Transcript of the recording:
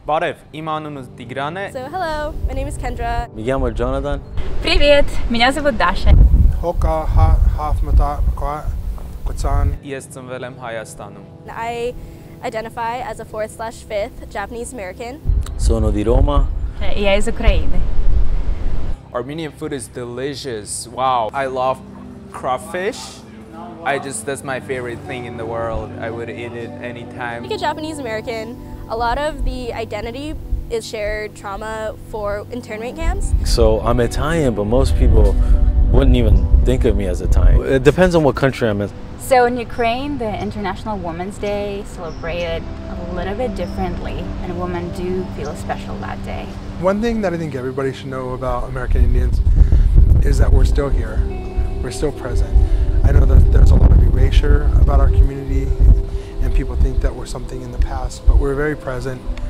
Բարև, իմ անունս Տիգրան է։ So hello, my name is Kendra. Me llamo Jonathan. Привет, меня зовут Даша. Ես ծնվել եմ Հայաստանում։ I identify as a 4/5 Japanese American. Sono di Roma. Я из Украины. Armenian food is delicious. Wow, I love crawfish. That's my favorite thing in the world. I would eat it anytime. Like a Japanese American, a lot of the identity is shared trauma for internment camps. So I'm Italian, but most people wouldn't even think of me as Italian. It depends on what country I'm in. So in Ukraine, the International Women's Day celebrated a little bit differently, and women do feel special that day. One thing that I think everybody should know about American Indians is that we're still here. We're still present. I know that there's a lot of erasure about our community, and people think that we're something in the past, but we're very present.